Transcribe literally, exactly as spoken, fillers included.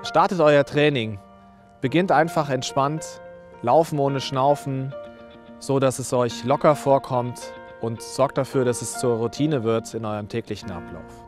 Startet euer Training. Beginnt einfach entspannt, laufen ohne Schnaufen, so dass es euch locker vorkommt und sorgt dafür, dass es zur Routine wird in eurem täglichen Ablauf.